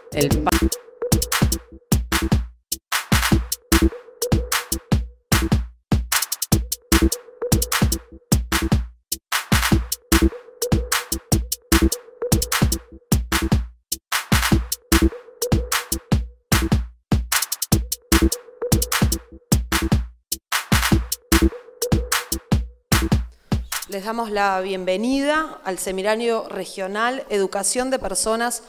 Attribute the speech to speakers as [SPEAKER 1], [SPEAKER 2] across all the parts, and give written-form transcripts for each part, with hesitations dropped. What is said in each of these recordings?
[SPEAKER 1] Les damos la bienvenida al Seminario Regional Educación de Personas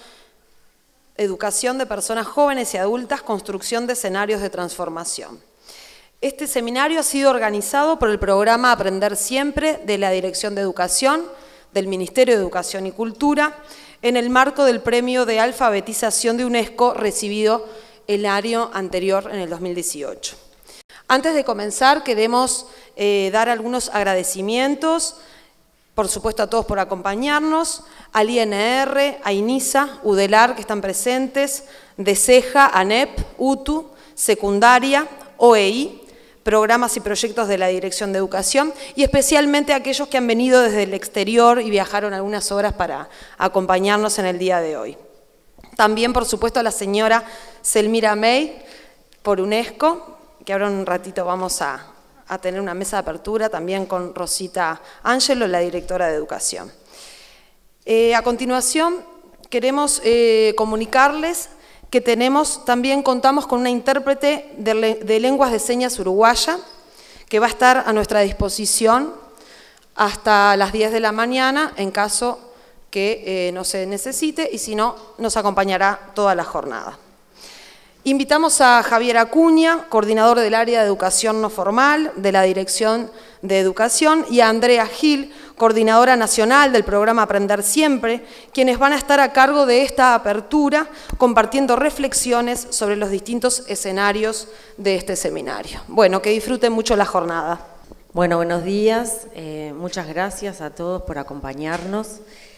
[SPEAKER 1] Jóvenes y Adultas, Construcción de Escenarios de Transformación. Este seminario ha sido organizado por el programa Aprender Siempre de la Dirección de Educación del Ministerio de Educación y Cultura en el marco del Premio de Alfabetización de UNESCO recibido el año anterior, en el 2018. Antes de comenzar, queremos dar algunos agradecimientos, por supuesto a todos por acompañarnos, al INR, a INISA, UDELAR, que están presentes, DECEJA, ANEP, UTU, Secundaria, OEI, programas y proyectos de la Dirección de Educación, y especialmente a aquellos que han venido desde el exterior y viajaron algunas horas para acompañarnos en el día de hoy. También, por supuesto, a la señora Selmira May, por UNESCO, que ahora en un ratito vamos a tener una mesa de apertura también con Rosita Ángelo, la directora de Educación. A continuación, queremos comunicarles que contamos con una intérprete de lenguas de señas uruguaya que va a estar a nuestra disposición hasta las 10 de la mañana en caso que no se necesite, y si no, nos acompañará toda la jornada. Invitamos a Javier Acuña, coordinador del área de educación no formal de la Dirección de Educación, y a Andrea Gil, coordinadora nacional del programa Aprender Siempre, quienes van a estar a cargo de esta apertura, compartiendo reflexiones sobre los distintos escenarios de este seminario. Bueno, que disfruten mucho la jornada.
[SPEAKER 2] Bueno, buenos días. Muchas gracias a todos por acompañarnos.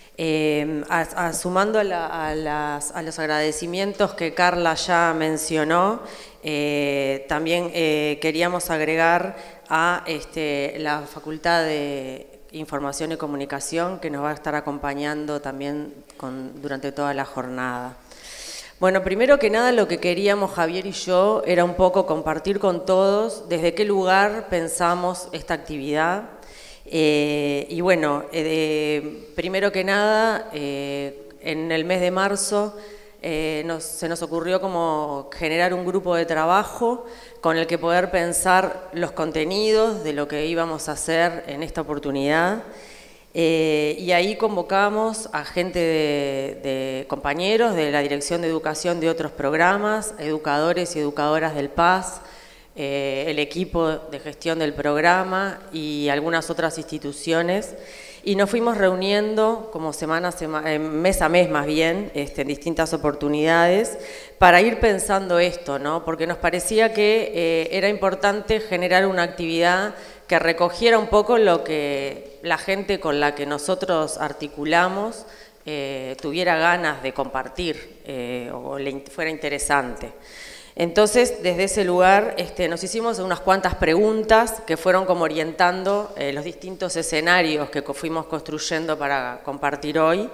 [SPEAKER 2] Sumando a los agradecimientos que Carla ya mencionó, también queríamos agregar a la Facultad de Información y Comunicación, que nos va a estar acompañando también durante toda la jornada. Bueno, primero que nada, lo que queríamos Javier y yo era un poco compartir con todos desde qué lugar pensamos esta actividad. Y bueno, primero que nada, en el mes de marzo se nos ocurrió como generar un grupo de trabajo con el que poder pensar los contenidos de lo que íbamos a hacer en esta oportunidad. Y ahí convocamos a gente de compañeros de la Dirección de Educación de otros programas, educadores y educadoras del PAS, el equipo de gestión del programa y algunas otras instituciones, y nos fuimos reuniendo como mes a mes más bien, en distintas oportunidades, para ir pensando esto, ¿no? Porque nos parecía que era importante generar una actividad que recogiera un poco lo que la gente con la que nosotros articulamos tuviera ganas de compartir o le fuera interesante. Entonces, desde ese lugar nos hicimos unas cuantas preguntas que fueron como orientando los distintos escenarios que fuimos construyendo para compartir hoy.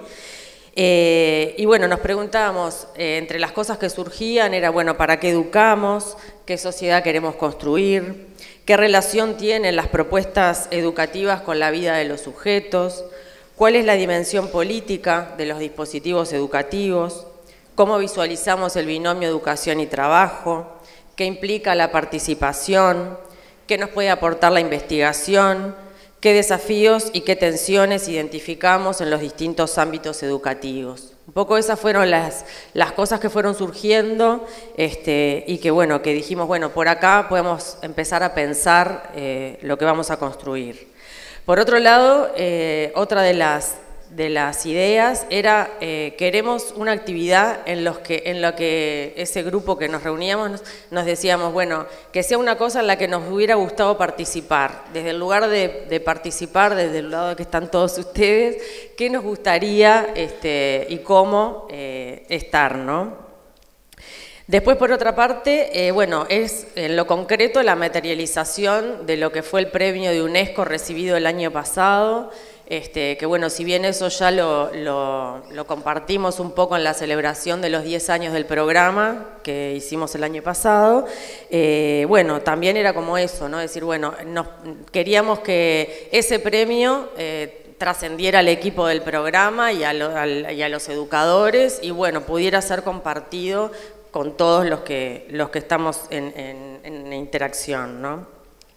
[SPEAKER 2] Y bueno, nos preguntábamos, entre las cosas que surgían era, bueno, ¿para qué educamos? ¿Qué sociedad queremos construir? ¿Qué relación tienen las propuestas educativas con la vida de los sujetos? ¿Cuál es la dimensión política de los dispositivos educativos? ¿Cómo visualizamos el binomio educación y trabajo? ¿Qué implica la participación? ¿Qué nos puede aportar la investigación? ¿Qué desafíos y qué tensiones identificamos en los distintos ámbitos educativos? Un poco esas fueron las cosas que fueron surgiendo y que, bueno, que dijimos, bueno, por acá podemos empezar a pensar lo que vamos a construir. Por otro lado, otra de las ideas era, queremos una actividad en la que ese grupo que nos reuníamos nos decíamos, bueno, que sea una cosa en la que nos hubiera gustado participar, desde el lugar de participar, desde el lado de que están todos ustedes, qué nos gustaría y cómo estar, ¿no? Después, por otra parte, bueno, es en lo concreto la materialización de lo que fue el premio de UNESCO recibido el año pasado. que bueno, si bien eso ya lo compartimos un poco en la celebración de los 10 años del programa que hicimos el año pasado, bueno, también era como eso, ¿no? Es decir, bueno, queríamos que ese premio trascendiera al equipo del programa y a los educadores y bueno, pudiera ser compartido con todos los que estamos en interacción, ¿no?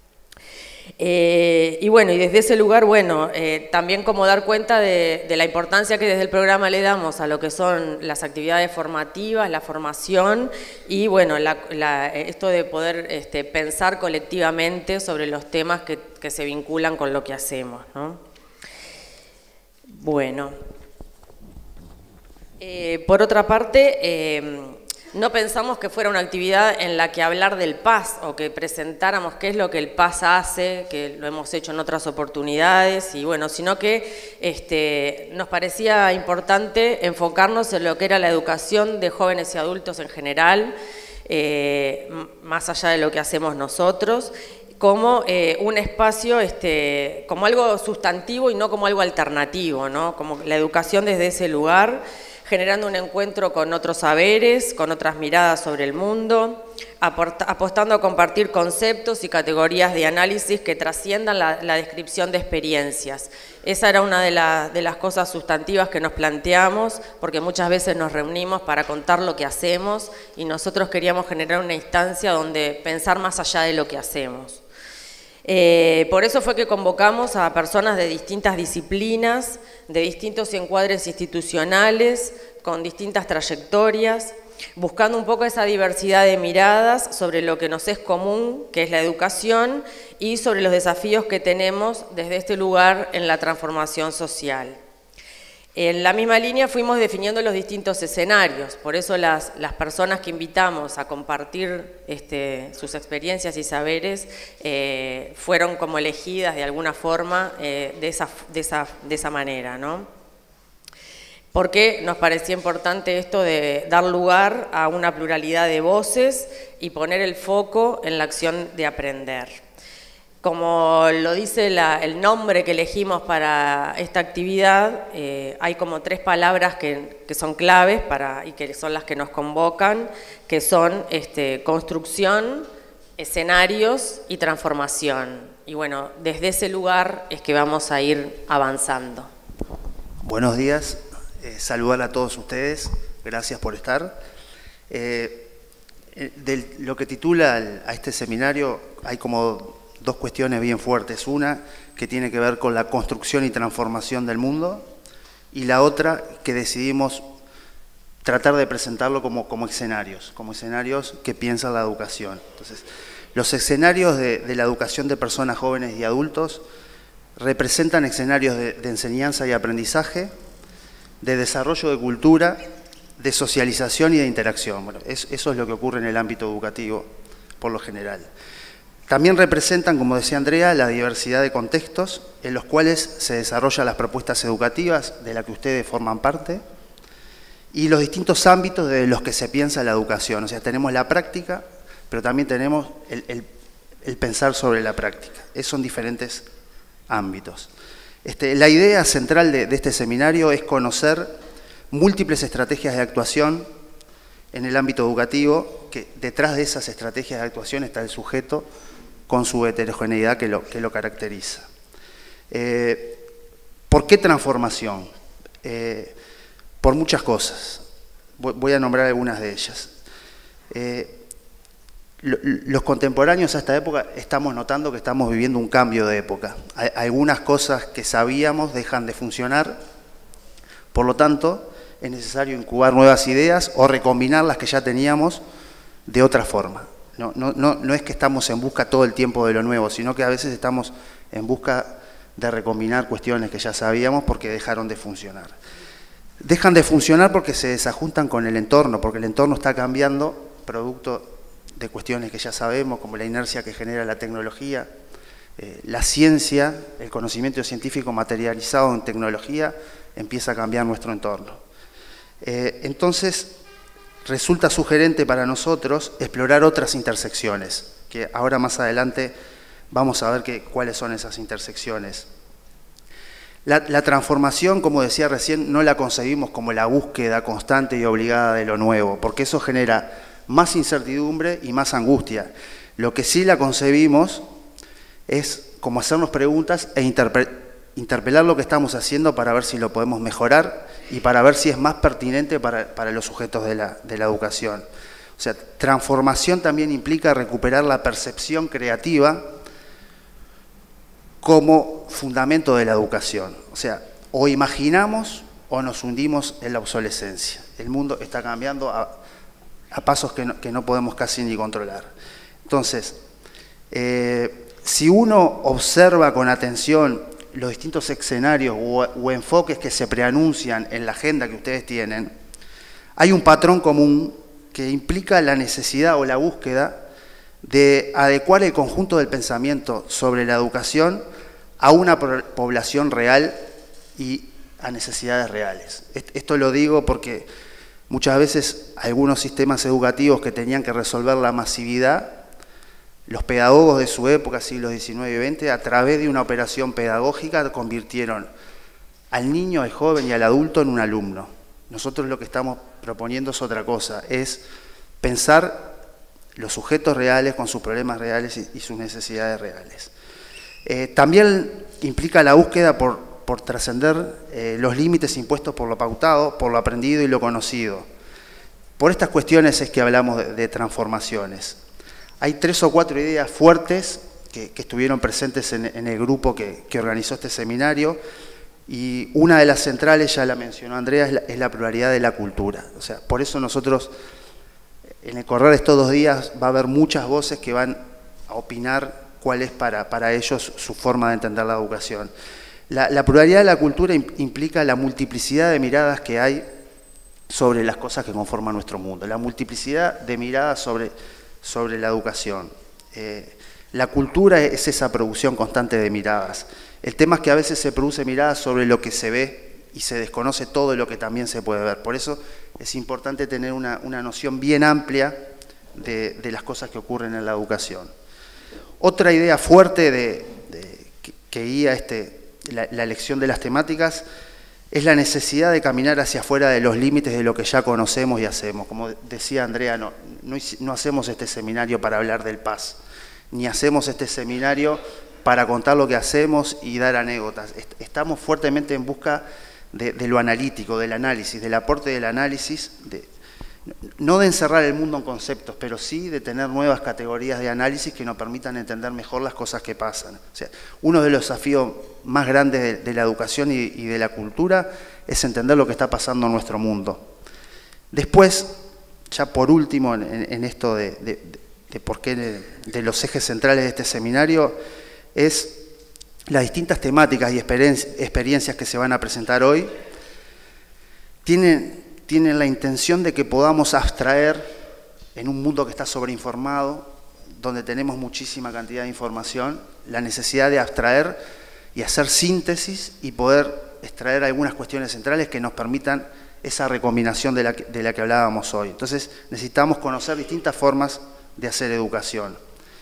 [SPEAKER 2] Y bueno, y desde ese lugar, bueno, también como dar cuenta de la importancia que desde el programa le damos a lo que son las actividades formativas, la formación y bueno, esto de poder pensar colectivamente sobre los temas que se vinculan con lo que hacemos, ¿no? Bueno, por otra parte, no pensamos que fuera una actividad en la que hablar del PAS o que presentáramos qué es lo que el PAS hace, que lo hemos hecho en otras oportunidades, y bueno, sino que nos parecía importante enfocarnos en lo que era la educación de jóvenes y adultos en general, más allá de lo que hacemos nosotros, como un espacio, como algo sustantivo y no como algo alternativo, ¿no? Como la educación desde ese lugar, generando un encuentro con otros saberes, con otras miradas sobre el mundo, apostando a compartir conceptos y categorías de análisis que trasciendan la descripción de experiencias. Esa era una de las cosas sustantivas que nos planteamos, porque muchas veces nos reunimos para contar lo que hacemos y nosotros queríamos generar una instancia donde pensar más allá de lo que hacemos. Por eso fue que convocamos a personas de distintas disciplinas, de distintos encuadres institucionales, con distintas trayectorias, buscando un poco esa diversidad de miradas sobre lo que nos es común, que es la educación, y sobre los desafíos que tenemos desde este lugar en la transformación social. En la misma línea fuimos definiendo los distintos escenarios, por eso las personas que invitamos a compartir sus experiencias y saberes fueron como elegidas de alguna forma de esa manera, ¿no? Porque nos parecía importante esto de dar lugar a una pluralidad de voces y poner el foco en la acción de aprender. Como lo dice el nombre que elegimos para esta actividad, hay como 3 palabras que son claves y que son las que nos convocan, que son construcción, escenarios y transformación. Y bueno, desde ese lugar es que vamos a ir avanzando.
[SPEAKER 3] Buenos días, saludar a todos ustedes, gracias por estar. Lo que titula a este seminario hay como 2 cuestiones bien fuertes. Una que tiene que ver con la construcción y transformación del mundo y la otra que decidimos tratar de presentarlo como escenarios que piensan la educación. Entonces, los escenarios de la educación de personas jóvenes y adultos representan escenarios de enseñanza y aprendizaje, de desarrollo de cultura, de socialización y de interacción. Bueno, eso es lo que ocurre en el ámbito educativo por lo general. También representan, como decía Andrea, la diversidad de contextos en los cuales se desarrollan las propuestas educativas de las que ustedes forman parte y los distintos ámbitos de los que se piensa la educación. O sea, tenemos la práctica, pero también tenemos el pensar sobre la práctica. Esos son diferentes ámbitos. La idea central de este seminario es conocer múltiples estrategias de actuación en el ámbito educativo, que detrás de esas estrategias de actuación está el sujeto con su heterogeneidad que lo caracteriza. ¿Por qué transformación? Por muchas cosas. Voy a nombrar algunas de ellas. Los contemporáneos a esta época estamos notando que estamos viviendo un cambio de época. Algunas cosas que sabíamos dejan de funcionar, por lo tanto es necesario incubar nuevas ideas o recombinar las que ya teníamos de otra forma. No es que estamos en busca todo el tiempo de lo nuevo, sino que a veces estamos en busca de recombinar cuestiones que ya sabíamos porque dejaron de funcionar. Dejan de funcionar porque se desajustan con el entorno, porque el entorno está cambiando producto de cuestiones que ya sabemos, como la inercia que genera la tecnología, la ciencia, el conocimiento científico materializado en tecnología, empieza a cambiar nuestro entorno. Entonces, resulta sugerente para nosotros explorar otras intersecciones, que ahora más adelante vamos a ver cuáles son esas intersecciones. La transformación, como decía recién, no la concebimos como la búsqueda constante y obligada de lo nuevo, porque eso genera más incertidumbre y más angustia. Lo que sí la concebimos es como hacernos preguntas e interpelar lo que estamos haciendo para ver si lo podemos mejorar y para ver si es más pertinente para los sujetos de la educación. O sea, transformación también implica recuperar la percepción creativa como fundamento de la educación. O sea, o imaginamos o nos hundimos en la obsolescencia. El mundo está cambiando a pasos que no podemos casi ni controlar. Entonces, si uno observa con atención los distintos escenarios o enfoques que se preanuncian en la agenda que ustedes tienen, hay un patrón común que implica la necesidad o la búsqueda de adecuar el conjunto del pensamiento sobre la educación a una población real y a necesidades reales. Esto lo digo porque muchas veces algunos sistemas educativos que tenían que resolver la masividad, los pedagogos de su época, siglos XIX y XX, a través de una operación pedagógica convirtieron al niño, al joven y al adulto en un alumno. Nosotros lo que estamos proponiendo es otra cosa, es pensar los sujetos reales con sus problemas reales y sus necesidades reales. También implica la búsqueda por trascender los límites impuestos por lo pautado, por lo aprendido y lo conocido. Por estas cuestiones es que hablamos de transformaciones. Hay 3 o 4 ideas fuertes que estuvieron presentes en el grupo que organizó este seminario, y una de las centrales, ya la mencionó Andrea, es la pluralidad de la cultura. O sea, por eso nosotros, en el correr de estos 2 días, va a haber muchas voces que van a opinar cuál es para ellos su forma de entender la educación. La pluralidad de la cultura implica la multiplicidad de miradas que hay sobre las cosas que conforman nuestro mundo, la multiplicidad de miradas sobre la educación. La cultura es esa producción constante de miradas. El tema es que a veces se produce miradas sobre lo que se ve y se desconoce todo lo que también se puede ver. Por eso es importante tener una noción bien amplia de las cosas que ocurren en la educación. Otra idea fuerte que guía la elección de las temáticas es la necesidad de caminar hacia afuera de los límites de lo que ya conocemos y hacemos. Como decía Andrea, no hacemos este seminario para hablar del Paz, ni hacemos este seminario para contar lo que hacemos y dar anécdotas. Estamos fuertemente en busca de lo analítico, del análisis, del aporte del análisis, no de encerrar el mundo en conceptos, pero sí de tener nuevas categorías de análisis que nos permitan entender mejor las cosas que pasan. O sea, uno de los desafíos más grandes de la educación y de la cultura es entender lo que está pasando en nuestro mundo. Después, ya por último, en esto de por qué de los ejes centrales de este seminario, es las distintas temáticas y experiencias que se van a presentar hoy tienen la intención de que podamos abstraer en un mundo que está sobreinformado, donde tenemos muchísima cantidad de información, la necesidad de abstraer y hacer síntesis y poder extraer algunas cuestiones centrales que nos permitan esa recombinación de la que hablábamos hoy. Entonces necesitamos conocer distintas formas de hacer educación.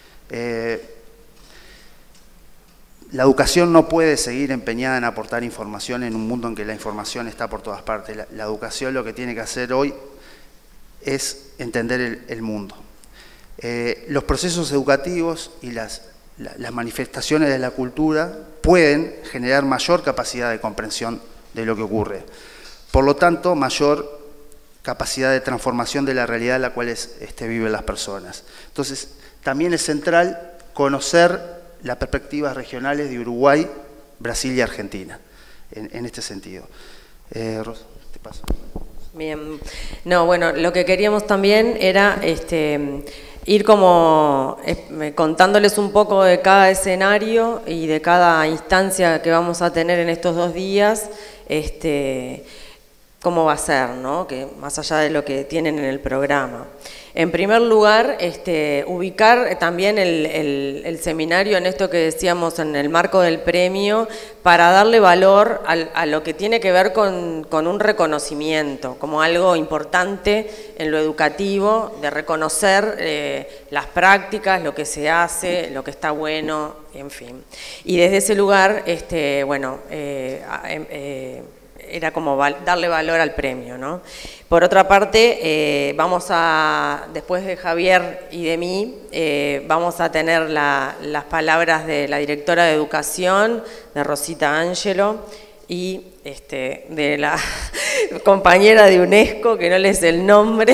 [SPEAKER 3] La educación no puede seguir empeñada en aportar información en un mundo en que la información está por todas partes. La educación lo que tiene que hacer hoy es entender el mundo. Los procesos educativos y las manifestaciones de la cultura pueden generar mayor capacidad de comprensión de lo que ocurre. Por lo tanto, mayor capacidad de transformación de la realidad en la cual viven las personas. Entonces, también es central conocer las perspectivas regionales de Uruguay, Brasil y Argentina, en este sentido. Rosa, te paso.
[SPEAKER 2] Bien. No, bueno, lo que queríamos también era ir como contándoles un poco de cada escenario y de cada instancia que vamos a tener en estos 2 días, cómo va a ser, ¿no? Que más allá de lo que tienen en el programa. En primer lugar, ubicar también el seminario en esto que decíamos en el marco del premio, para darle valor a lo que tiene que ver con un reconocimiento, como algo importante en lo educativo, de reconocer las prácticas, lo que se hace, lo que está bueno, en fin. Y desde ese lugar, era como darle valor al premio, ¿no? Por otra parte, después de Javier y de mí, vamos a tener las palabras de la directora de Educación, de Rosita Ángelo, y de la compañera de UNESCO, que no le sé el nombre,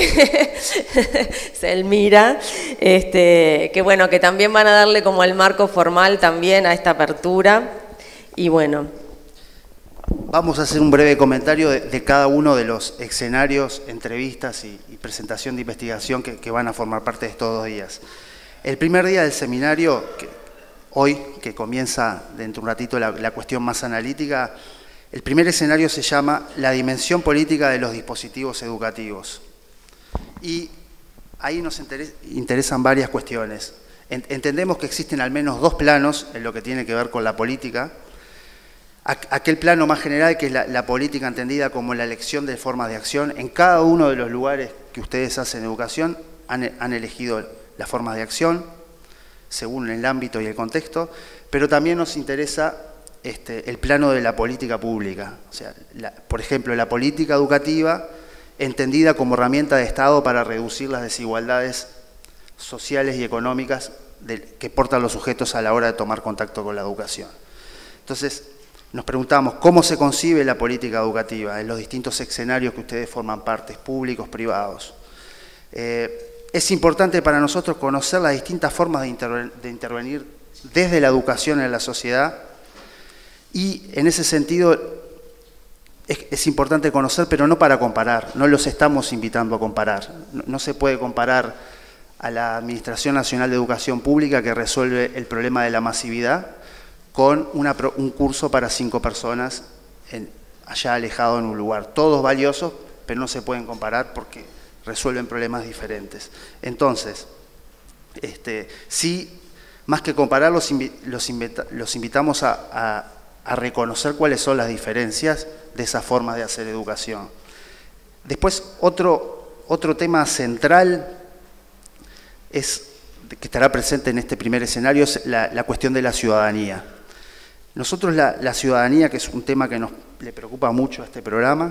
[SPEAKER 2] Selmira, que bueno, que también van a darle como el marco formal también a esta apertura, y bueno.
[SPEAKER 3] Vamos a hacer un breve comentario de cada uno de los escenarios, entrevistas y presentación de investigación que van a formar parte de estos 2 días. El primer día del seminario, que comienza dentro de un ratito la cuestión más analítica, el primer escenario se llama La dimensión política de los dispositivos educativos. Y ahí nos interesan varias cuestiones. Entendemos que existen al menos 2 planos en lo que tiene que ver con la política. Aquel plano más general, que es la política entendida como la elección de formas de acción. En cada uno de los lugares que ustedes hacen educación han elegido las formas de acción, según el ámbito y el contexto, pero también nos interesa el plano de la política pública. O sea, por ejemplo, la política educativa entendida como herramienta de Estado para reducir las desigualdades sociales y económicas que portan los sujetos a la hora de tomar contacto con la educación. Entonces, nos preguntamos cómo se concibe la política educativa en los distintos escenarios que ustedes forman parte, públicos, privados. Es importante para nosotros conocer las distintas formas de intervenir desde la educación en la sociedad, y en ese sentido es importante conocer, pero no para comparar, no los estamos invitando a comparar. No se puede comparar a la Administración Nacional de Educación Pública, que resuelve el problema de la masividad, con un curso para 5 personas allá alejado en un lugar. Todos valiosos, pero no se pueden comparar porque resuelven problemas diferentes. Entonces, sí, más que comparar, los invitamos a reconocer cuáles son las diferencias de esas formas de hacer educación. Después, otro tema central que estará presente en este primer escenario es la cuestión de la ciudadanía. Nosotros la ciudadanía, que es un tema que le preocupa mucho a este programa,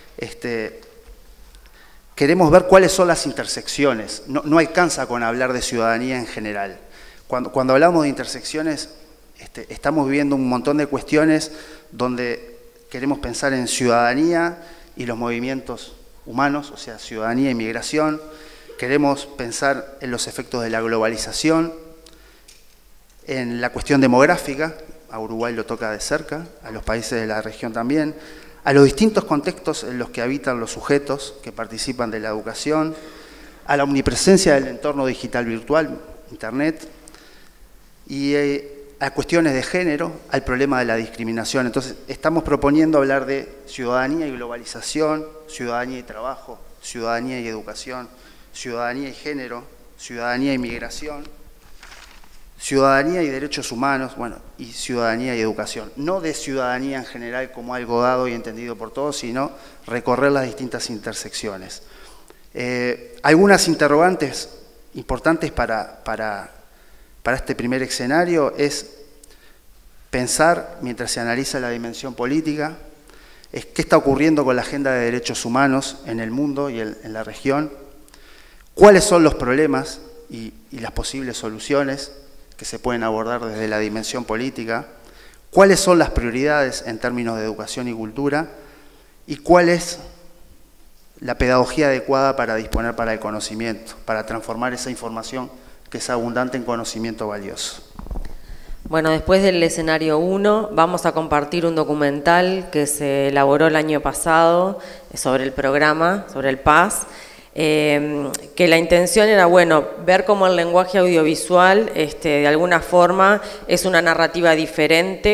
[SPEAKER 3] queremos ver cuáles son las intersecciones. No alcanza con hablar de ciudadanía en general. Cuando hablamos de intersecciones, estamos viviendo un montón de cuestiones donde queremos pensar en ciudadanía y los movimientos humanos, o sea, ciudadanía y migración. Queremos pensar en los efectos de la globalización, en la cuestión demográfica. A Uruguay lo toca de cerca, a los países de la región también, a los distintos contextos en los que habitan los sujetos que participan de la educación, a la omnipresencia del entorno digital virtual, Internet, y a cuestiones de género, al problema de la discriminación. Entonces, estamos proponiendo hablar de ciudadanía y globalización, ciudadanía y trabajo, ciudadanía y educación, ciudadanía y género, ciudadanía y migración, ciudadanía y derechos humanos, bueno, y ciudadanía y educación. No de ciudadanía en general como algo dado y entendido por todos, sino recorrer las distintas intersecciones. Algunas interrogantes importantes para este primer escenario es pensar, mientras se analiza la dimensión política, qué está ocurriendo con la agenda de derechos humanos en el mundo y en la región, cuáles son los problemas y las posibles soluciones que se pueden abordar desde la dimensión política, cuáles son las prioridades en términos de educación y cultura, y cuál es la pedagogía adecuada para disponer para el conocimiento, para transformar esa información que es abundante en conocimiento valioso.
[SPEAKER 2] Bueno, después del escenario 1 vamos a compartir un documental que se elaboró el año pasado sobre el programa, sobre el PAS, que la intención era, bueno, ver cómo el lenguaje audiovisual de alguna forma es una narrativa diferente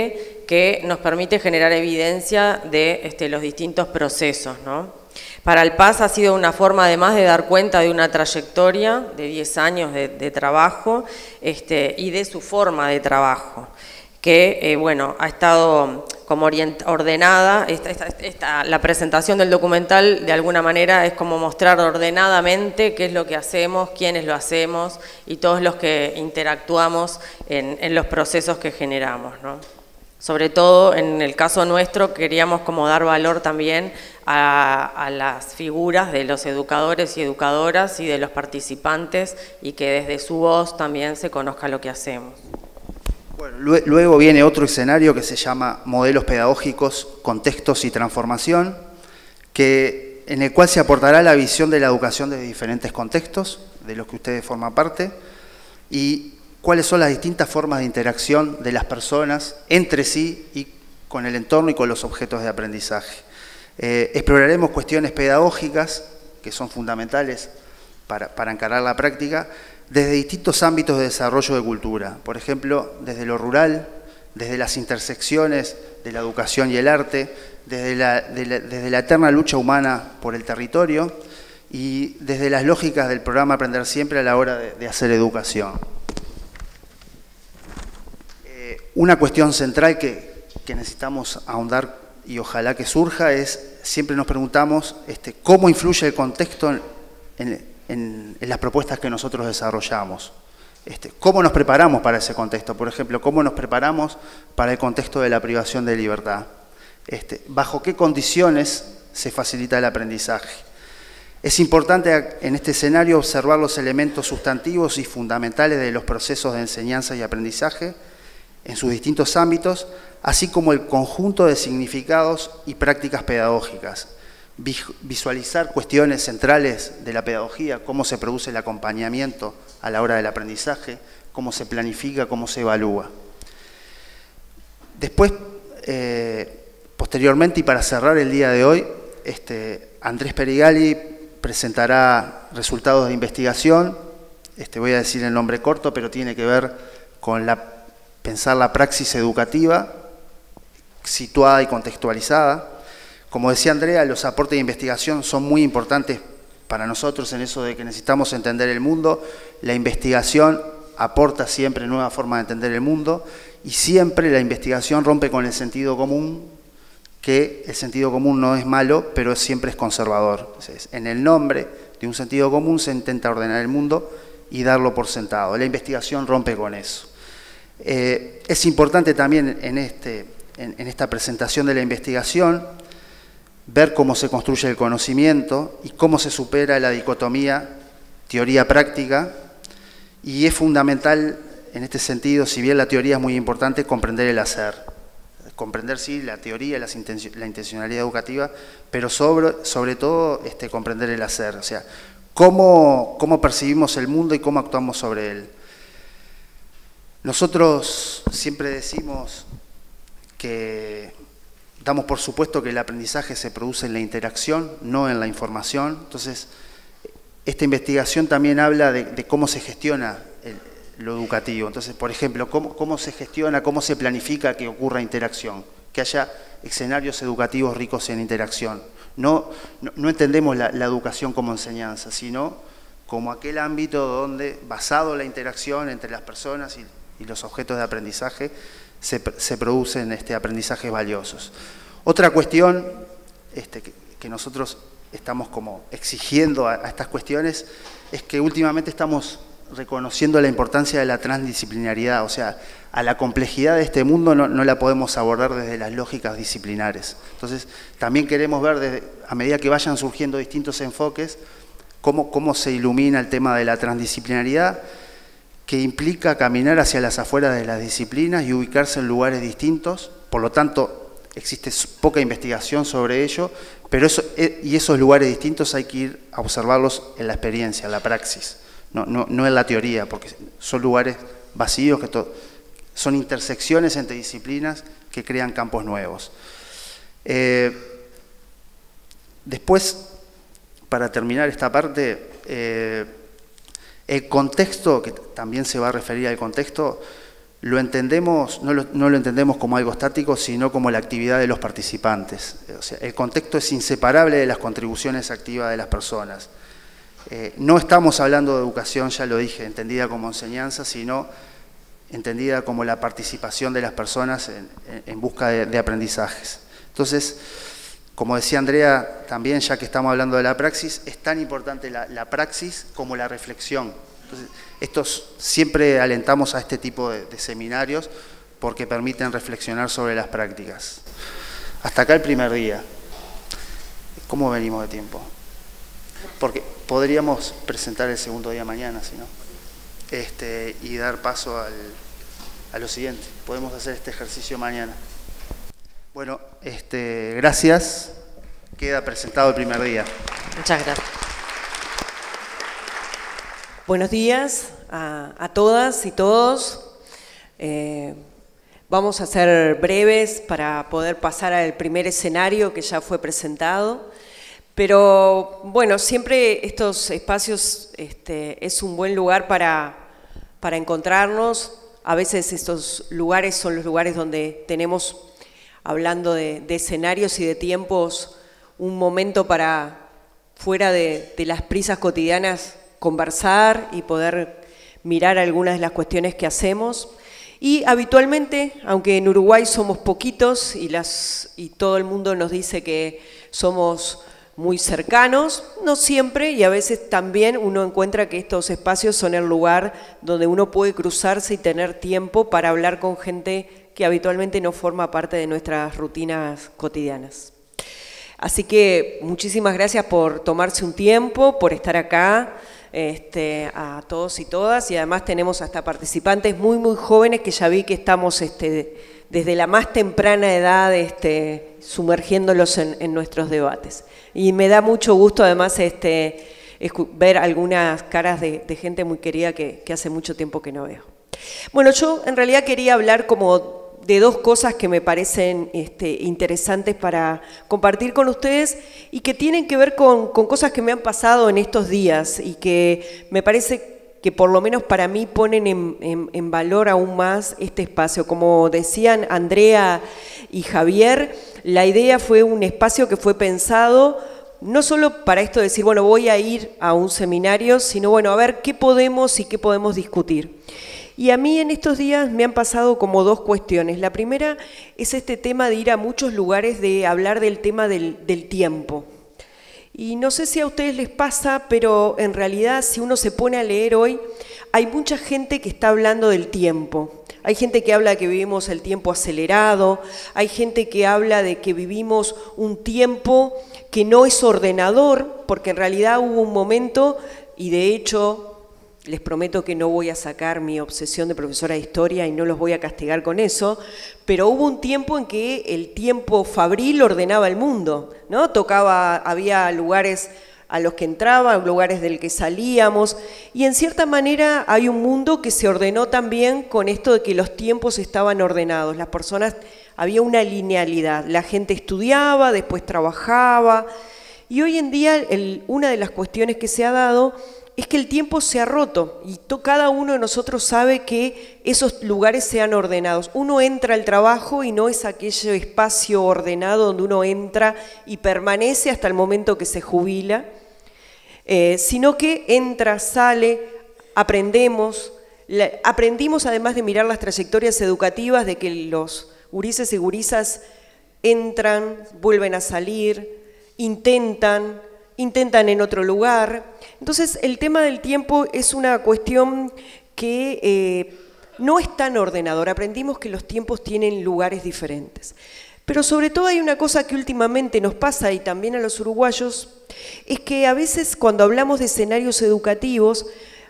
[SPEAKER 2] que nos permite generar evidencia de los distintos procesos, ¿no? Para el PAS ha sido una forma además de dar cuenta de una trayectoria de 10 años de trabajo y de su forma de trabajo, que bueno, ha estado como ordenada. La presentación del documental de alguna manera es como mostrar ordenadamente qué es lo que hacemos, quiénes lo hacemos y todos los que interactuamos en los procesos que generamos, ¿no? Sobre todo en el caso nuestro queríamos como dar valor también a las figuras de los educadores y educadoras y de los participantes, y que desde su voz también se conozca lo que hacemos.
[SPEAKER 3] Bueno, luego viene otro escenario que se llama modelos pedagógicos, contextos y transformación, en el cual se aportará la visión de la educación desde diferentes contextos, de los que ustedes forman parte, y cuáles son las distintas formas de interacción de las personas entre sí y con el entorno y con los objetos de aprendizaje. Exploraremos cuestiones pedagógicas que son fundamentales para encarar la práctica desde distintos ámbitos de desarrollo de cultura, por ejemplo, desde lo rural, desde las intersecciones de la educación y el arte, desde la eterna lucha humana por el territorio y desde las lógicas del programa Aprender Siempre a la hora de hacer educación. Una cuestión central que necesitamos ahondar y ojalá que surja es, siempre nos preguntamos cómo influye el contexto en las propuestas que nosotros desarrollamos. ¿Cómo nos preparamos para ese contexto? Por ejemplo, ¿cómo nos preparamos para el contexto de la privación de libertad? ¿Bajo qué condiciones se facilita el aprendizaje? Es importante en este escenario observar los elementos sustantivos y fundamentales de los procesos de enseñanza y aprendizaje en sus distintos ámbitos, así como el conjunto de significados y prácticas pedagógicas. Visualizar cuestiones centrales de la pedagogía, cómo se produce el acompañamiento a la hora del aprendizaje, cómo se planifica, cómo se evalúa. Después, posteriormente y para cerrar el día de hoy, Andrés Perigali presentará resultados de investigación. Voy a decir el nombre corto, pero tiene que ver con pensar la praxis educativa situada y contextualizada. Como decía Andrea, los aportes de investigación son muy importantes para nosotros en eso de que necesitamos entender el mundo. La investigación aporta siempre nuevas formas de entender el mundo y siempre la investigación rompe con el sentido común, que el sentido común no es malo, pero siempre es conservador. Entonces, en el nombre de un sentido común se intenta ordenar el mundo y darlo por sentado. La investigación rompe con eso. Es importante también en esta presentación de la investigación ver cómo se construye el conocimiento y cómo se supera la dicotomía teoría-práctica, y es fundamental en este sentido, si bien la teoría es muy importante, comprender el hacer. Comprender, sí, la teoría, la intencionalidad educativa, pero sobre todo comprender el hacer, o sea, cómo percibimos el mundo y cómo actuamos sobre él. Nosotros siempre decimos que damos por supuesto que el aprendizaje se produce en la interacción, no en la información. Entonces, esta investigación también habla de cómo se gestiona lo educativo. Entonces, por ejemplo, cómo se gestiona, cómo se planifica que ocurra interacción, que haya escenarios educativos ricos en interacción. No entendemos la educación como enseñanza, sino como aquel ámbito donde, basado en la interacción entre las personas y los objetos de aprendizaje, se producen aprendizajes valiosos. Otra cuestión que nosotros estamos como exigiendo a estas cuestiones es que últimamente estamos reconociendo la importancia de la transdisciplinariedad, o sea, a la complejidad de este mundo no la podemos abordar desde las lógicas disciplinares. Entonces, también queremos ver, a medida que vayan surgiendo distintos enfoques, cómo se ilumina el tema de la transdisciplinariedad, que implica caminar hacia las afueras de las disciplinas y ubicarse en lugares distintos. Por lo tanto, existe poca investigación sobre ello, pero esos lugares distintos hay que ir a observarlos en la experiencia, en la praxis, no en la teoría, porque son lugares vacíos, son intersecciones entre disciplinas que crean campos nuevos. Después, para terminar esta parte, el contexto, que también se va a referir al contexto, lo entendemos, no lo entendemos como algo estático, sino como la actividad de los participantes. O sea, el contexto es inseparable de las contribuciones activas de las personas. No estamos hablando de educación, ya lo dije, entendida como enseñanza, sino entendida como la participación de las personas en busca de aprendizajes. Entonces, como decía Andrea, también ya que estamos hablando de la praxis, es tan importante la praxis como la reflexión. Entonces, siempre alentamos a este tipo de seminarios porque permiten reflexionar sobre las prácticas. Hasta acá el primer día. ¿Cómo venimos de tiempo? Porque podríamos presentar el segundo día mañana, si no, y dar paso a lo siguiente. Podemos hacer este ejercicio mañana. Bueno, gracias. Queda presentado el primer día.
[SPEAKER 4] Muchas gracias. Buenos días a todas y todos. Vamos a ser breves para poder pasar al primer escenario que ya fue presentado. Pero bueno, siempre estos espacios es un buen lugar para encontrarnos. A veces estos lugares son los lugares donde tenemos, hablando de escenarios y de tiempos, un momento para, fuera de las prisas cotidianas, conversar y poder mirar algunas de las cuestiones que hacemos. Y habitualmente, aunque en Uruguay somos poquitos y todo el mundo nos dice que somos muy cercanos, no siempre, y a veces también uno encuentra que estos espacios son el lugar donde uno puede cruzarse y tener tiempo para hablar con gente que habitualmente no forma parte de nuestras rutinas cotidianas. Así que muchísimas gracias por tomarse un tiempo, por estar acá, a todos y todas, y además tenemos hasta participantes muy jóvenes que ya vi que estamos desde la más temprana edad sumergiéndolos en nuestros debates. Y me da mucho gusto además ver algunas caras de gente muy querida que hace mucho tiempo que no veo. Bueno, yo en realidad quería hablar como de dos cosas que me parecen interesantes para compartir con ustedes y que tienen que ver con cosas que me han pasado en estos días y que me parece que por lo menos para mí ponen en valor aún más este espacio. Como decían Andrea y Javier, la idea fue un espacio que fue pensado no solo para esto de decir, bueno, voy a ir a un seminario, sino bueno, a ver qué podemos y qué podemos discutir. Y a mí en estos días me han pasado como dos cuestiones. La primera es este tema de ir a muchos lugares, de hablar del tema del tiempo. Y no sé si a ustedes les pasa, pero en realidad si uno se pone a leer hoy, hay mucha gente que está hablando del tiempo. Hay gente que habla de que vivimos el tiempo acelerado, hay gente que habla de que vivimos un tiempo que no es ordenador, porque en realidad hubo un momento, y de hecho les prometo que no voy a sacar mi obsesión de profesora de historia y no los voy a castigar con eso, pero hubo un tiempo en que el tiempo fabril ordenaba el mundo, ¿no? Había lugares a los que entraban, lugares del que salíamos, y en cierta manera hay un mundo que se ordenó también con esto de que los tiempos estaban ordenados, las personas, había una linealidad, la gente estudiaba, después trabajaba, y hoy en día una de las cuestiones que se ha dado es que el tiempo se ha roto y cada uno de nosotros sabe que esos lugares sean ordenados. Uno entra al trabajo y no es aquel espacio ordenado donde uno entra y permanece hasta el momento que se jubila, sino que entra, sale, aprendimos además de mirar las trayectorias educativas de que los gurises y gurisas entran, vuelven a salir, intentan en otro lugar. Entonces el tema del tiempo es una cuestión que no es tan ordenadora. Aprendimos que los tiempos tienen lugares diferentes. Pero sobre todo hay una cosa que últimamente nos pasa y también a los uruguayos, es que a veces cuando hablamos de escenarios educativos,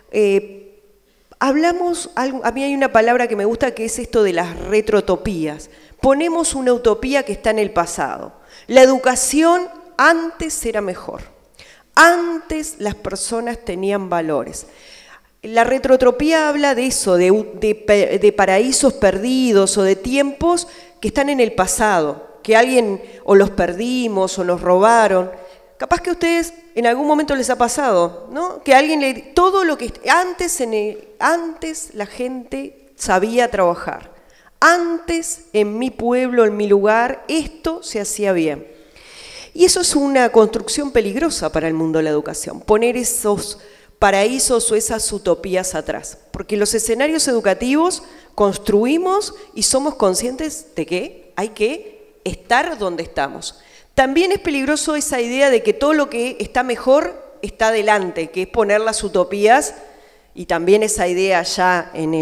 [SPEAKER 4] a mí hay una palabra que me gusta que es esto de las retrotopías. Ponemos una utopía que está en el pasado. La educación antes era mejor. Antes las personas tenían valores. La retrotopía habla de eso, de paraísos perdidos o de tiempos que están en el pasado, que alguien o los perdimos o nos robaron. Capaz que a ustedes en algún momento les ha pasado, ¿no? Que alguien todo lo que antes la gente sabía trabajar. Antes, en mi pueblo, en mi lugar, esto se hacía bien. Y eso es una construcción peligrosa para el mundo de la educación, poner esos paraísos o esas utopías atrás. Porque los escenarios educativos construimos y somos conscientes de que hay que estar donde estamos. También es peligroso esa idea de que todo lo que está mejor está adelante, que es poner las utopías, y también esa idea ya en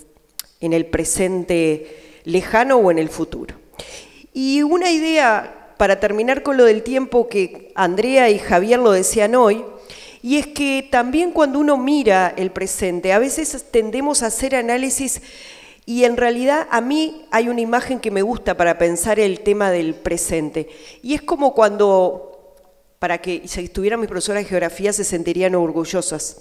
[SPEAKER 4] el presente lejano o en el futuro. Y una idea, para terminar con lo del tiempo, que Andrea y Javier lo decían hoy, y es que también cuando uno mira el presente, a veces tendemos a hacer análisis, y en realidad a mí hay una imagen que me gusta para pensar el tema del presente, y es como cuando, para que si estuvieran mis profesoras de geografía se sentirían orgullosas.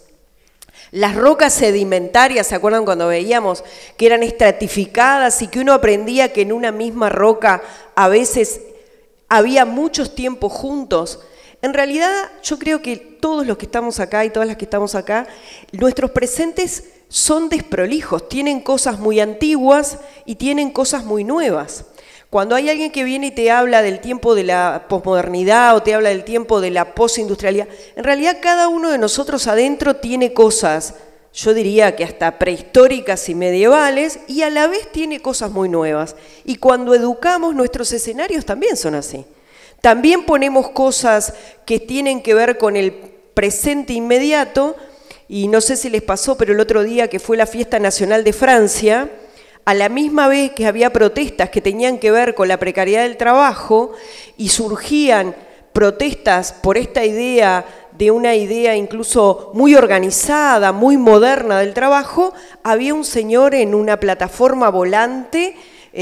[SPEAKER 4] Las rocas sedimentarias, ¿se acuerdan cuando veíamos que eran estratificadas y que uno aprendía que en una misma roca a veces había muchos tiempos juntos? En realidad yo creo que todos los que estamos acá y todas las que estamos acá, nuestros presentes son desprolijos, tienen cosas muy antiguas y tienen cosas muy nuevas. Cuando hay alguien que viene y te habla del tiempo de la posmodernidad o te habla del tiempo de la posindustrialidad, en realidad cada uno de nosotros adentro tiene cosas, yo diría que hasta prehistóricas y medievales, y a la vez tiene cosas muy nuevas. Y cuando educamos, nuestros escenarios también son así. También ponemos cosas que tienen que ver con el presente inmediato, y no sé si les pasó, pero el otro día que fue la Fiesta Nacional de Francia, a la misma vez que había protestas que tenían que ver con la precariedad del trabajo y surgían protestas por esta idea de una idea incluso muy organizada, muy moderna del trabajo, había un señor en una plataforma volante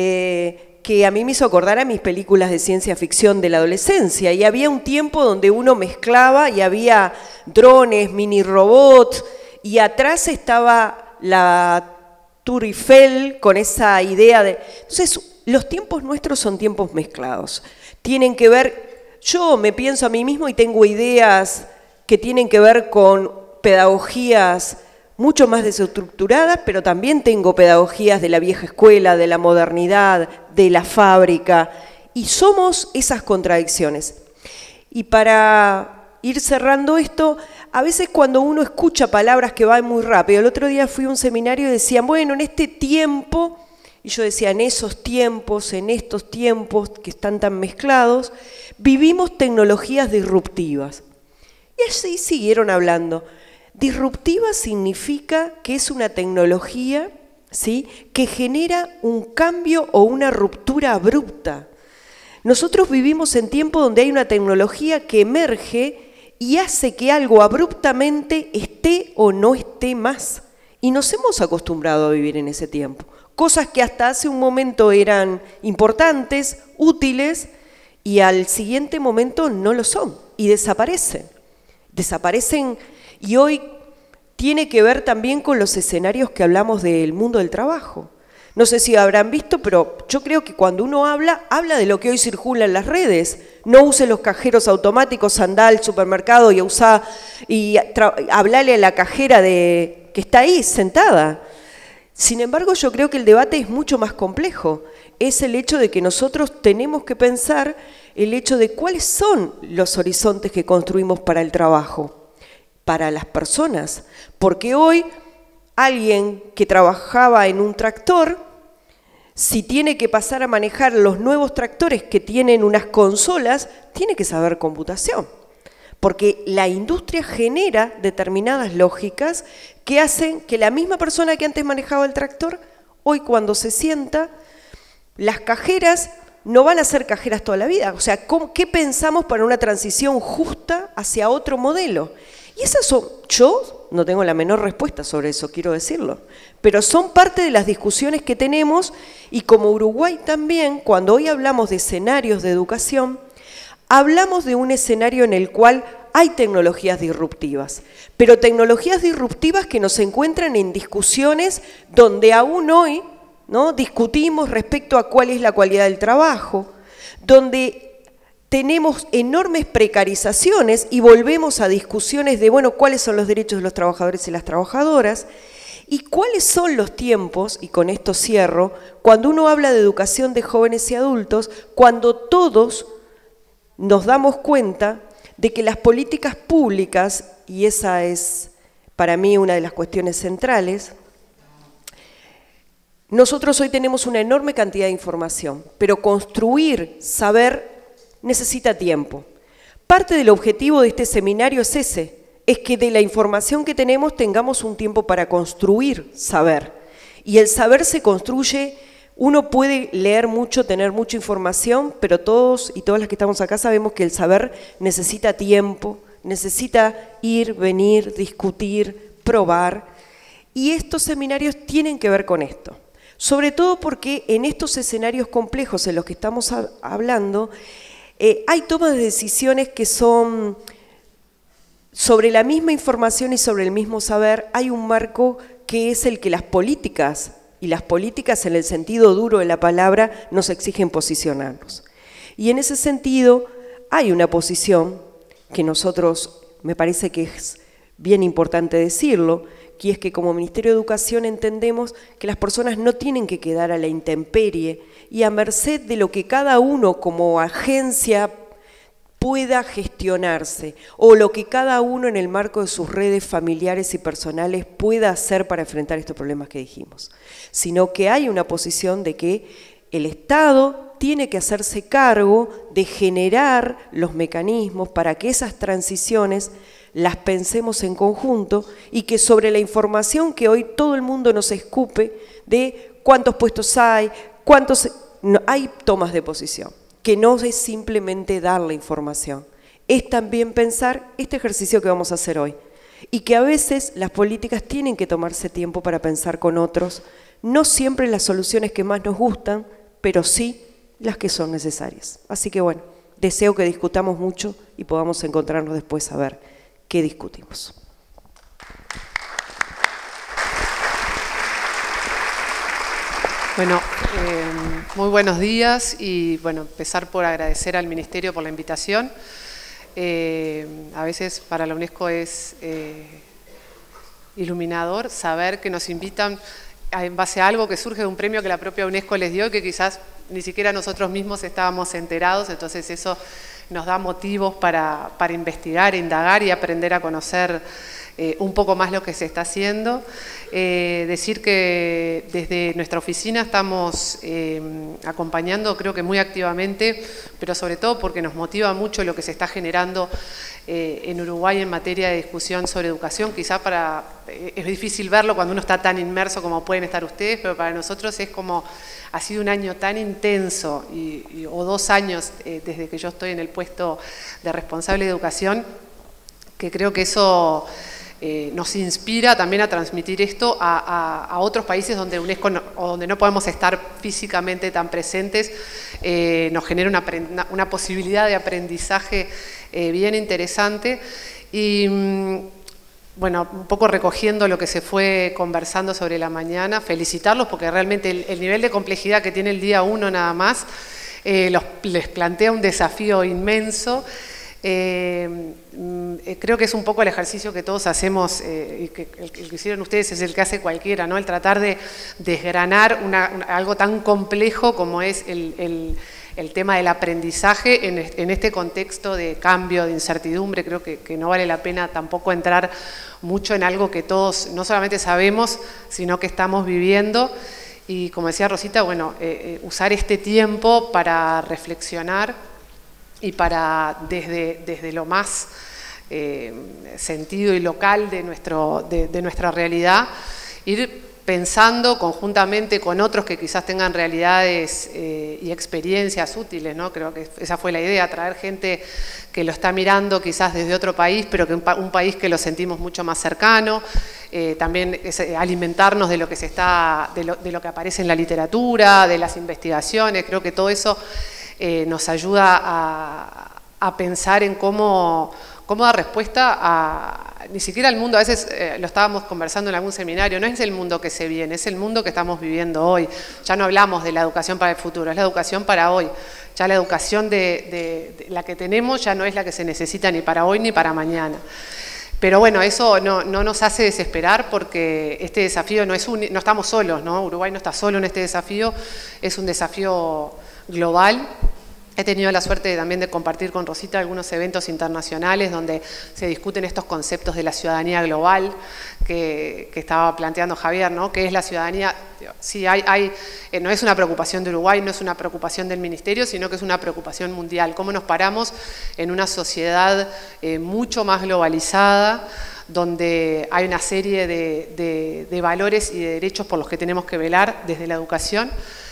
[SPEAKER 4] que a mí me hizo acordar a mis películas de ciencia ficción de la adolescencia, y había un tiempo donde uno mezclaba y había drones, mini robots, y atrás estaba la Tour Eiffel con esa idea de... Entonces, los tiempos nuestros son tiempos mezclados. Tienen que ver, yo me pienso a mí mismo y tengo ideas que tienen que ver con pedagogías mucho más desestructuradas, pero también tengo pedagogías de la vieja escuela, de la modernidad, de la fábrica, y somos esas contradicciones. Y para ir cerrando esto, a veces cuando uno escucha palabras que van muy rápido, el otro día fui a un seminario y decían, bueno, en este tiempo, y yo decía, en esos tiempos, en estos tiempos que están tan mezclados, vivimos tecnologías disruptivas. Y así siguieron hablando. Disruptiva significa que es una tecnología, ¿sí?, que genera un cambio o una ruptura abrupta. Nosotros vivimos en tiempos donde hay una tecnología que emerge y hace que algo abruptamente esté o no esté más. Y nos hemos acostumbrado a vivir en ese tiempo. Cosas que hasta hace un momento eran importantes, útiles, y al siguiente momento no lo son y desaparecen. Desaparecen, y hoy tiene que ver también con los escenarios que hablamos del mundo del trabajo. No sé si habrán visto, pero yo creo que cuando uno habla de lo que hoy circula en las redes. No use los cajeros automáticos, andá al supermercado y hablale a la cajera que está ahí sentada. Sin embargo, yo creo que el debate es mucho más complejo. Es el hecho de que nosotros tenemos que pensar el hecho de cuáles son los horizontes que construimos para el trabajo, para las personas. Porque hoy alguien que trabajaba en un tractor, si tiene que pasar a manejar los nuevos tractores que tienen unas consolas, tiene que saber computación. Porque la industria genera determinadas lógicas que hacen que la misma persona que antes manejaba el tractor, hoy cuando se sienta, las cajeras no van a ser cajeras toda la vida. O sea, ¿qué pensamos para una transición justa hacia otro modelo? Y esas son, yo no tengo la menor respuesta sobre eso, quiero decirlo, pero son parte de las discusiones que tenemos, y como Uruguay también, cuando hoy hablamos de escenarios de educación, hablamos de un escenario en el cual hay tecnologías disruptivas, pero tecnologías disruptivas que nos encuentran en discusiones donde aún hoy, ¿no?, discutimos respecto a cuál es la calidad del trabajo, donde tenemos enormes precarizaciones y volvemos a discusiones de, bueno, cuáles son los derechos de los trabajadores y las trabajadoras, ¿Y cuáles son los tiempos, y con esto cierro, cuando uno habla de educación de jóvenes y adultos, cuando todos nos damos cuenta de que las políticas públicas, y esa es para mí una de las cuestiones centrales, nosotros hoy tenemos una enorme cantidad de información, pero construir saber necesita tiempo. Parte del objetivo de este seminario es ese, es que de la información que tenemos tengamos un tiempo para construir saber. Y el saber se construye, uno puede leer mucho, tener mucha información, pero todos y todas las que estamos acá sabemos que el saber necesita tiempo, necesita ir, venir, discutir, probar. Y estos seminarios tienen que ver con esto. Sobre todo porque en estos escenarios complejos en los que estamos hablando, hay tomas de decisiones que son sobre la misma información y sobre el mismo saber. Hay un marco que es el que las políticas, y las políticas en el sentido duro de la palabra, nos exigen posicionarnos. Y en ese sentido hay una posición que nosotros, me parece que es bien importante decirlo, que es que como Ministerio de Educación entendemos que las personas no tienen que quedar a la intemperie y a merced de lo que cada uno como agencia pueda gestionarse, o lo que cada uno en el marco de sus redes familiares y personales pueda hacer para enfrentar estos problemas que dijimos, sino que hay una posición de que el Estado tiene que hacerse cargo de generar los mecanismos para que esas transiciones las pensemos en conjunto y que sobre la información que hoy todo el mundo nos escupe de cuántos puestos hay, no, hay tomas de posición, que no es simplemente dar la información, es también pensar este ejercicio que vamos a hacer hoy y que a veces las políticas tienen que tomarse tiempo para pensar con otros, no siempre las soluciones que más nos gustan, pero sí las que son necesarias. Así que bueno, deseo que discutamos mucho y podamos encontrarnos después a ver qué discutimos.
[SPEAKER 5] Bueno, muy buenos días y bueno, empezar por agradecer al Ministerio por la invitación. A veces para la UNESCO es iluminador saber que nos invitan en base a algo que surge de un premio que la propia UNESCO les dio y que quizás ni siquiera nosotros mismos estábamos enterados, entonces eso nos da motivos para investigar, indagar y aprender a conocer un poco más lo que se está haciendo. Decir que desde nuestra oficina estamos acompañando, creo que muy activamente, pero sobre todo porque nos motiva mucho lo que se está generando en Uruguay en materia de discusión sobre educación. Quizá es difícil verlo cuando uno está tan inmerso como pueden estar ustedes, pero para nosotros es como, ha sido un año tan intenso, o 2 años desde que yo estoy en el puesto de responsable de educación, que creo que eso nos inspira también a transmitir esto a otros países donde UNESCO o donde no podemos estar físicamente tan presentes. Nos genera una posibilidad de aprendizaje bien interesante y bueno, un poco recogiendo lo que se fue conversando sobre la mañana, felicitarlos porque realmente el nivel de complejidad que tiene el día 1 nada más les plantea un desafío inmenso. Creo que es un poco el ejercicio que todos hacemos y que el que hicieron ustedes es el que hace cualquiera, ¿no? El tratar de desgranar algo tan complejo como es el tema del aprendizaje en este contexto de cambio, de incertidumbre. Creo que no vale la pena tampoco entrar mucho en algo que todos no solamente sabemos, sino que estamos viviendo. Y como decía Rosita, bueno, usar este tiempo para reflexionar y para desde lo más sentido y local de nuestra realidad, ir pensando conjuntamente con otros que quizás tengan realidades y experiencias útiles, ¿no? Creo que esa fue la idea, traer gente que lo está mirando quizás desde otro país, pero que un país que lo sentimos mucho más cercano. También alimentarnos de lo que de lo que aparece en la literatura, de las investigaciones. Creo que todo eso nos ayuda a pensar en cómo dar respuesta ni siquiera al mundo. A veces lo estábamos conversando en algún seminario, no es el mundo que se viene, es el mundo que estamos viviendo hoy. Ya no hablamos de la educación para el futuro, es la educación para hoy. Ya la educación de la que tenemos ya no es la que se necesita ni para hoy ni para mañana. Pero bueno, eso no nos hace desesperar porque este desafío no estamos solos, ¿no? Uruguay no está solo en este desafío, es un desafío global. He tenido la suerte también de compartir con Rosita algunos eventos internacionales donde se discuten estos conceptos de la ciudadanía global que estaba planteando Javier, ¿no? ¿Qué es la ciudadanía? Sí, no es una preocupación de Uruguay, no es una preocupación del Ministerio, sino que es una preocupación mundial. ¿Cómo nos paramos en una sociedad mucho más globalizada, donde hay una serie de valores y de derechos por los que tenemos que velar desde la educación?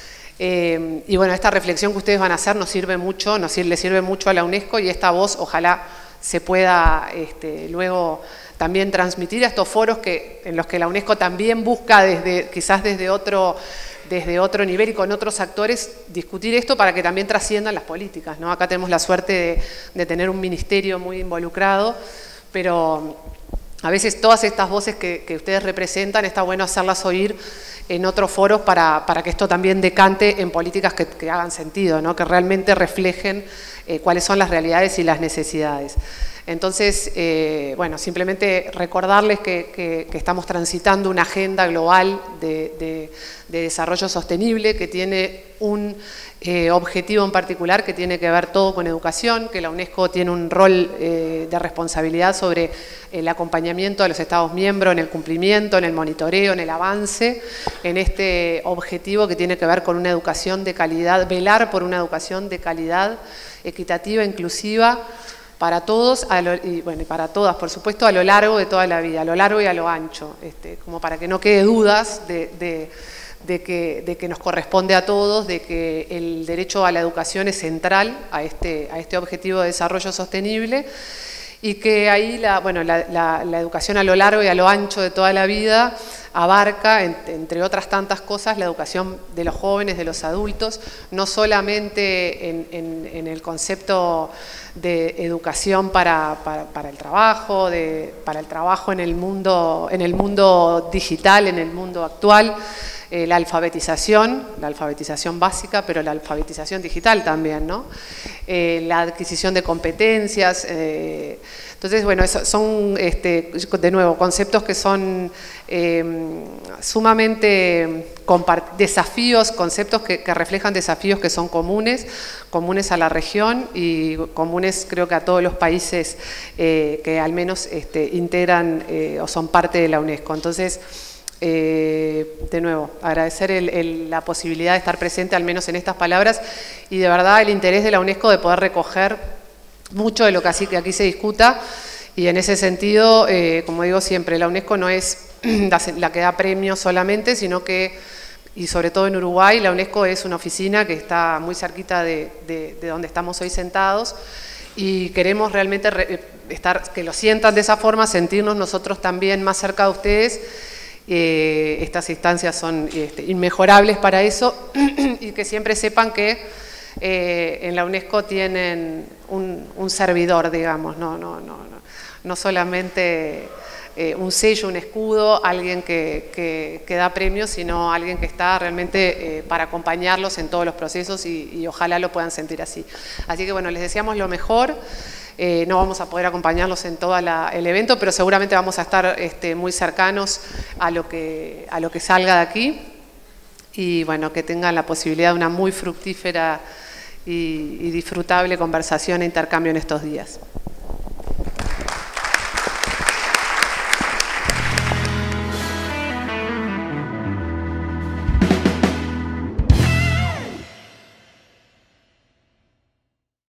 [SPEAKER 5] Y bueno, esta reflexión que ustedes van a hacer nos sirve mucho, le sirve mucho a la UNESCO, y esta voz ojalá se pueda luego también transmitir a estos foros en los que la UNESCO también busca quizás desde otro nivel y con otros actores discutir esto para que también trasciendan las políticas, ¿no? Acá tenemos la suerte de tener un ministerio muy involucrado, pero a veces todas estas voces que ustedes representan está bueno hacerlas oír en otros foros para que esto también decante en políticas que hagan sentido, ¿no? Que realmente reflejen cuáles son las realidades y las necesidades. Entonces, bueno, simplemente recordarles que estamos transitando una agenda global de desarrollo sostenible que tiene un objetivo en particular que tiene que ver todo con educación, que la UNESCO tiene un rol de responsabilidad sobre el acompañamiento de los Estados miembros en el cumplimiento, en el monitoreo, en el avance, en este objetivo que tiene que ver con una educación de calidad, velar por una educación de calidad, equitativa, inclusiva, para todos y bueno, para todas, por supuesto, a lo largo de toda la vida, a lo largo y a lo ancho, como para que no quede dudas de que nos corresponde a todos, de que el derecho a la educación es central a este objetivo de desarrollo sostenible, y que ahí la educación a lo largo y a lo ancho de toda la vida abarca, entre otras tantas cosas, la educación de los jóvenes, de los adultos, no solamente en el concepto de educación para el trabajo, para el trabajo en el mundo digital, en el mundo actual, la alfabetización básica, pero la alfabetización digital también, ¿no? La adquisición de competencias. Entonces, bueno, son, de nuevo, conceptos que son sumamente desafíos, conceptos que reflejan desafíos que son comunes a la región y comunes, creo que a todos los países que al menos integran o son parte de la UNESCO. Entonces, de nuevo, agradecer la posibilidad de estar presente al menos en estas palabras y de verdad el interés de la UNESCO de poder recoger mucho de lo que aquí se discuta, y en ese sentido, como digo siempre, la UNESCO no es la que da premios solamente, sino que, y sobre todo en Uruguay, la UNESCO es una oficina que está muy cerquita de donde estamos hoy sentados, y queremos realmente que lo sientan de esa forma, sentirnos nosotros también más cerca de ustedes. Estas instancias son inmejorables para eso, y que siempre sepan que en la UNESCO tienen un servidor, digamos, no solamente un sello, un escudo, alguien que da premios, sino alguien que está realmente para acompañarlos en todos los procesos, y ojalá lo puedan sentir así. Así que bueno, les deseamos lo mejor. No vamos a poder acompañarlos en todo el evento, pero seguramente vamos a estar muy cercanos a lo que salga de aquí, y bueno, que tengan la posibilidad de una muy fructífera y disfrutable conversación e intercambio en estos días.